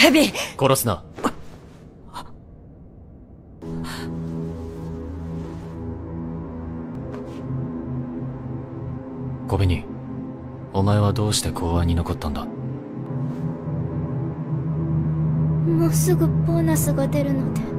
ヘビ。 殺すな。小紅、お前はどうして公安に残ったんだ？ もうすぐボーナスが出るので